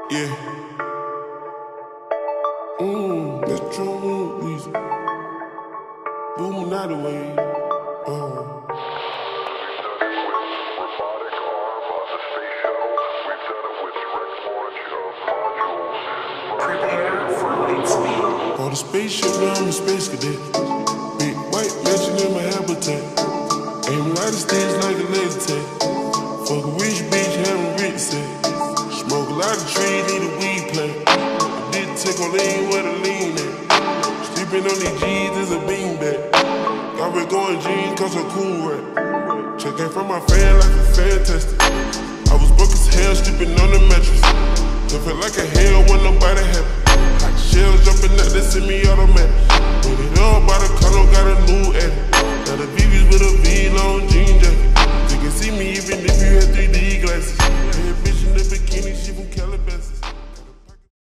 Yeah. That's true reason. Booming out the way. Prepare for light speed. On the spaceship, now I'm a space cadet. Big white mansion in my habitat. Aim right at stage like a laser tag. Fuck a rich bitch, having rich set. Smoke a lot of trees, need a weed plant. Did take on lean where the lean at. Sleeping on these G's is a beanbag. Got me going jeans cause I'm cool rap. Checking from my fan like a fantastic. I was broke as hell, sleeping on the mattress. It felt like a hell when nobody happy. Hot shells jumping out, they send me automatic. Put it up by the color, got a new edit. Got a BB's with a V-long jean jacket. You can see me even if you had 3D glasses.